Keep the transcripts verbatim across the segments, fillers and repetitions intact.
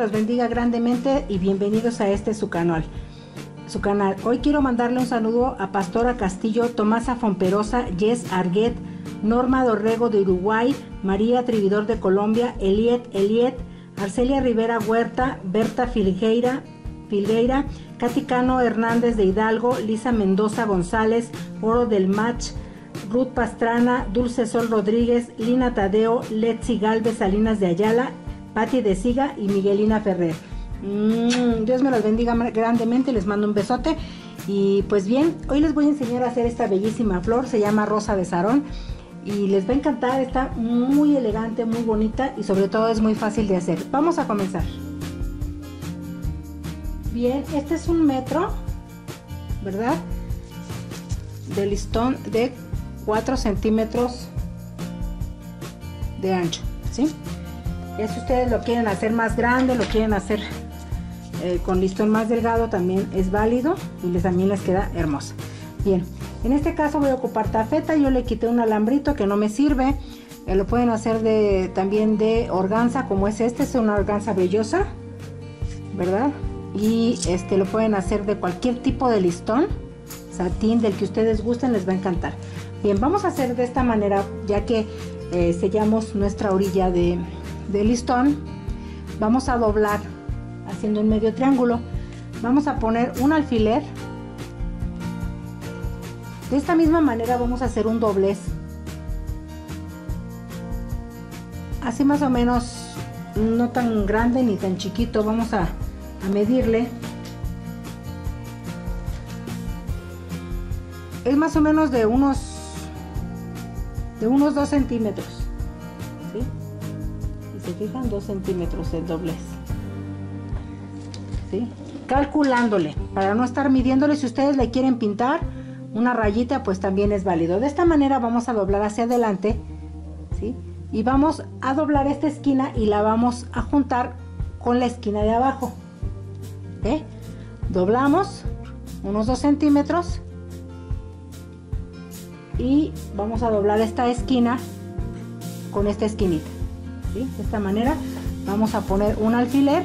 los bendiga grandemente y bienvenidos a este su canal. Su canal. Hoy quiero mandarle un saludo a Pastora Castillo, Tomasa Fomperosa, Jess Arguet, Norma Dorrego de Uruguay, María Trividor de Colombia, Eliet Eliet, Arcelia Rivera Huerta, Berta Filgueira, Filgueira, Katy Cano Hernández de Hidalgo, Lisa Mendoza González, Oro del Match, Ruth Pastrana, Dulce Sol Rodríguez, Lina Tadeo, Letzi Galvez Salinas de Ayala, Patti de Siga y Miguelina Ferrer. Mm, Dios me los bendiga grandemente, les mando un besote. Y pues bien, hoy les voy a enseñar a hacer esta bellísima flor, se llama Rosa de Sarón. Y les va a encantar, está muy elegante, muy bonita y sobre todo es muy fácil de hacer. Vamos a comenzar. Bien, este es un metro, ¿verdad? De listón de cuatro centímetros de ancho, ¿sí? Ya si ustedes lo quieren hacer más grande, lo quieren hacer eh, con listón más delgado, también es válido y les, también les queda hermosa. Bien, en este caso voy a ocupar tafeta. Yo le quité un alambrito que no me sirve. Eh, lo pueden hacer de, también de organza, como es este, es una organza brillosa, ¿verdad? Y este lo pueden hacer de cualquier tipo de listón, satín, del que ustedes gusten, les va a encantar. Bien, vamos a hacer de esta manera, ya que eh, sellamos nuestra orilla de, de listón. Vamos a doblar haciendo un medio triángulo. Vamos a poner un alfiler. De esta misma manera vamos a hacer un doblez. Así más o menos, no tan grande ni tan chiquito. Vamos a, a medirle. Es más o menos de unos de unos dos centímetros, ¿sí? Y se fijan, dos centímetros el doblez, ¿sí? Calculándole, para no estar midiéndole. Si ustedes le quieren pintar una rayita, pues también es válido. De esta manera vamos a doblar hacia adelante, ¿sí? Y vamos a doblar esta esquina y la vamos a juntar con la esquina de abajo, ¿sí? Doblamos unos dos centímetros y vamos a doblar esta esquina con esta esquinita, ¿sí? De esta manera vamos a poner un alfiler.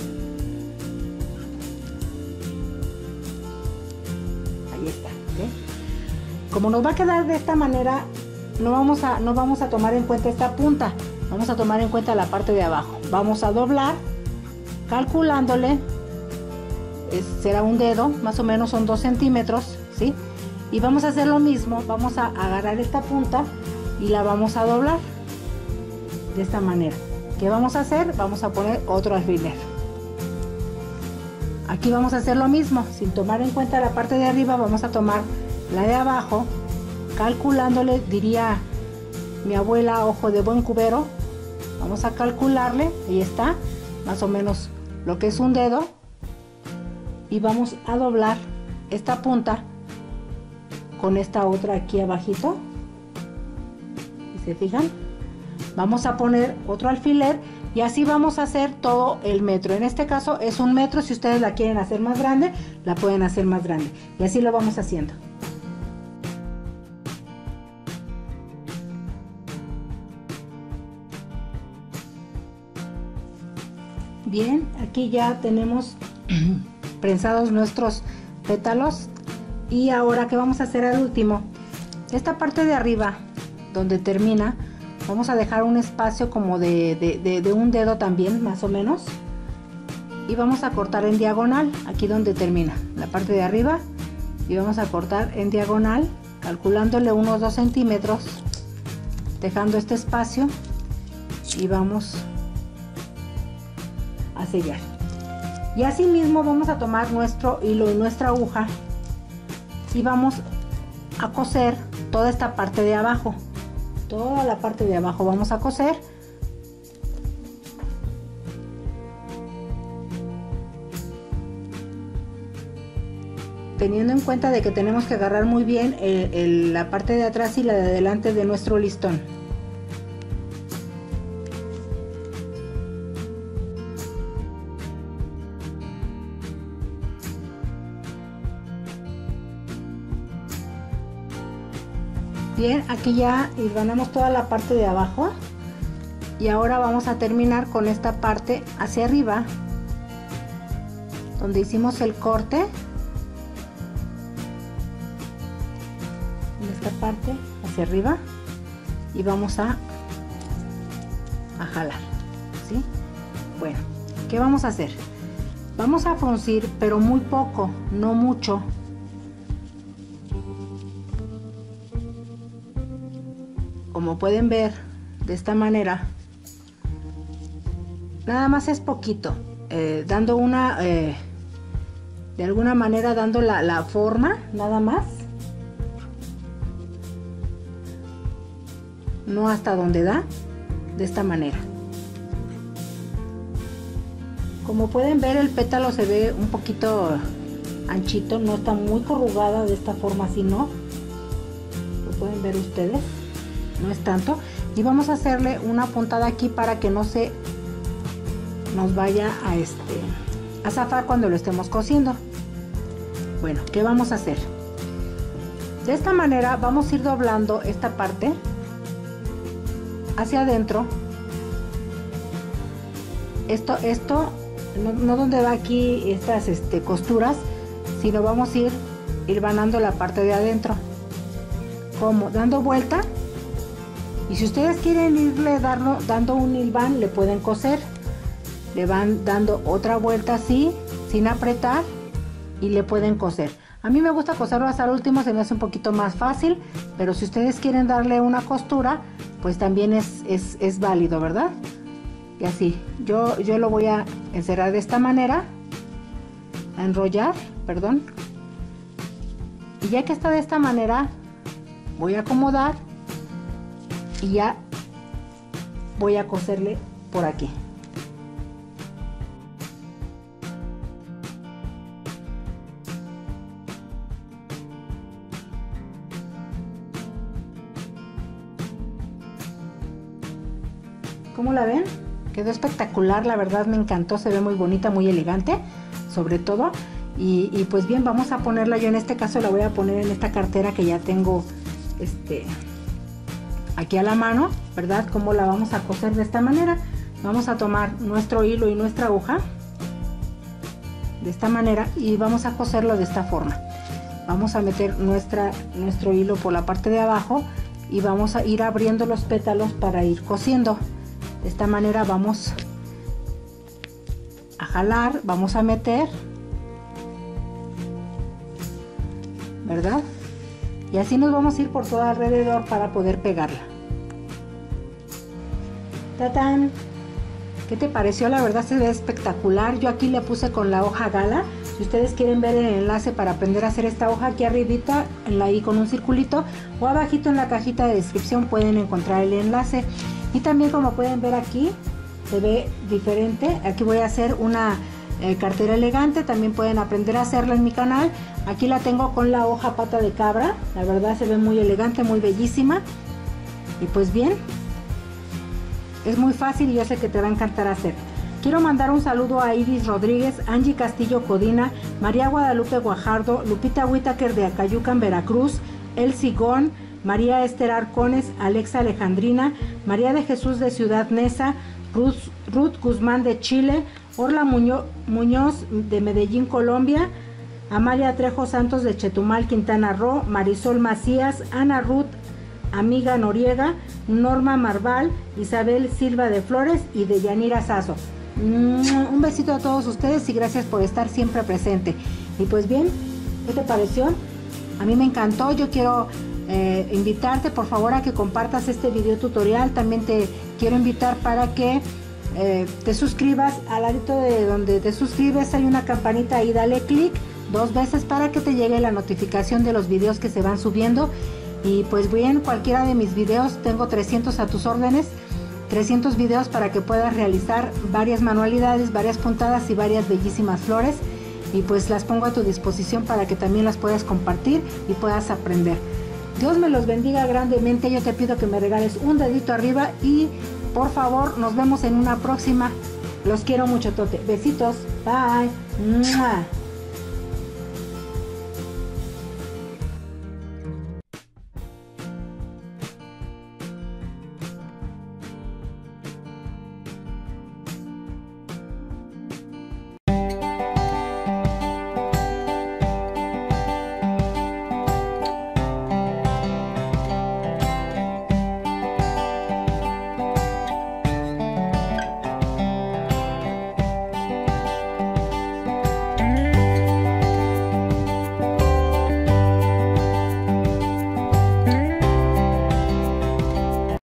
Ahí está, ¿sí? Como nos va a quedar de esta manera, no vamos a no vamos a tomar en cuenta esta punta, vamos a tomar en cuenta la parte de abajo. Vamos a doblar calculándole, es, será un dedo, más o menos son dos centímetros, ¿sí? Y vamos a hacer lo mismo, vamos a agarrar esta punta y la vamos a doblar de esta manera. ¿Qué vamos a hacer? Vamos a poner otro alfiler. Aquí vamos a hacer lo mismo, sin tomar en cuenta la parte de arriba, vamos a tomar la de abajo, calculándole, diría mi abuela, ojo de buen cubero. Vamos a calcularle, ahí está, más o menos lo que es un dedo, y vamos a doblar esta punta con esta otra aquí abajito. ¿Y se fijan? Vamos a poner otro alfiler y así vamos a hacer todo el metro. En este caso es un metro. Si ustedes la quieren hacer más grande, la pueden hacer más grande, y así lo vamos haciendo. Bien, aquí ya tenemos prensados nuestros pétalos. Y ahora, ¿qué vamos a hacer al último? Esta parte de arriba, donde termina, vamos a dejar un espacio como de, de, de, de un dedo también, más o menos. Y vamos a cortar en diagonal, aquí donde termina, la parte de arriba. Y vamos a cortar en diagonal, calculándole unos dos centímetros, dejando este espacio. Y vamos a sellar. Y así mismo vamos a tomar nuestro hilo y nuestra aguja. Y vamos a coser toda esta parte de abajo, toda la parte de abajo vamos a coser. Teniendo en cuenta de que tenemos que agarrar muy bien el, el, la parte de atrás y la de adelante de nuestro listón. Bien, aquí ya hilvanamos toda la parte de abajo Y ahora vamos a terminar con esta parte hacia arriba, donde hicimos el corte. En esta parte hacia arriba, y vamos a, a jalar, ¿sí? Bueno, ¿qué vamos a hacer? Vamos a fruncir, pero muy poco, no mucho. Como pueden ver, de esta manera, nada más es poquito, eh, dando una, eh, de alguna manera dando la, la forma, nada más. No hasta donde da, de esta manera. Como pueden ver, el pétalo se ve un poquito anchito, no está muy corrugada de esta forma, así no. Lo pueden ver ustedes, no es tanto. Y vamos a hacerle una puntada aquí para que no se nos vaya a este a zafar cuando lo estemos cosiendo. Bueno, ¿qué vamos a hacer? De esta manera vamos a ir doblando esta parte hacia adentro. Esto, esto no, no donde va aquí estas este, costuras, sino vamos a ir hilvanando la parte de adentro, como dando vuelta. Y si ustedes quieren irle dando, dando un hilván, le pueden coser, le van dando otra vuelta así, sin apretar, y le pueden coser. A mí me gusta coserlo hasta el último, se me hace un poquito más fácil, pero si ustedes quieren darle una costura, pues también es, es, es válido, ¿verdad? Y así, yo, yo lo voy a encerrar de esta manera, a enrollar, perdón. Y ya que está de esta manera, voy a acomodar y ya voy a coserle por aquí. ¿Cómo la ven? Quedó espectacular, la verdad me encantó, se ve muy bonita, muy elegante, sobre todo. Y, y pues bien, vamos a ponerla, yo en este caso la voy a poner en esta cartera que ya tengo este, aquí a la mano, ¿verdad? ¿Cómo la vamos a coser de esta manera? Vamos a tomar nuestro hilo y nuestra aguja, de esta manera, y vamos a coserlo de esta forma. Vamos a meter nuestra, nuestro hilo por la parte de abajo y vamos a ir abriendo los pétalos para ir cosiendo. De esta manera vamos a jalar, vamos a meter, ¿verdad? Y así nos vamos a ir por todo alrededor para poder pegarla. ¡Tatán! ¿Qué te pareció? La verdad se ve espectacular. Yo aquí le puse con la hoja gala. Si ustedes quieren ver el enlace para aprender a hacer esta hoja, aquí arribita, en la I con un circulito, o abajito en la cajita de descripción pueden encontrar el enlace. Y también, como pueden ver aquí, se ve diferente. Aquí voy a hacer una eh, cartera elegante, también pueden aprender a hacerla en mi canal. Aquí la tengo con la hoja pata de cabra, la verdad se ve muy elegante, muy bellísima. Y pues bien, es muy fácil y yo sé que te va a encantar hacer. Quiero mandar un saludo a Iris Rodríguez, Angie Castillo Codina, María Guadalupe Guajardo, Lupita Whitaker de Acayucan, Veracruz, El Sigón, María Esther Arcones, Alexa Alejandrina, María de Jesús de Ciudad Neza, Ruth, Ruth Guzmán de Chile, Orla Muñoz, Muñoz de Medellín, Colombia, Amalia Trejo Santos de Chetumal, Quintana Roo, Marisol Macías, Ana Ruth Amiga Noriega, Norma Marval, Isabel Silva de Flores y de Yanira Sazo. Un besito a todos ustedes y gracias por estar siempre presente. Y pues bien, ¿qué te pareció? A mí me encantó. Yo quiero eh, invitarte por favor a que compartas este video tutorial. También te quiero invitar para que eh, te suscribas. Al ladito de donde te suscribes hay una campanita ahí, dale clic dos veces para que te llegue la notificación de los videos que se van subiendo. Y pues bien, cualquiera de mis videos, tengo trescientos a tus órdenes, trescientos videos para que puedas realizar varias manualidades, varias puntadas y varias bellísimas flores, y pues las pongo a tu disposición para que también las puedas compartir y puedas aprender. Dios me los bendiga grandemente. Yo te pido que me regales un dedito arriba y por favor nos vemos en una próxima. Los quiero mucho, Tote. Besitos. Bye. ¡Mua!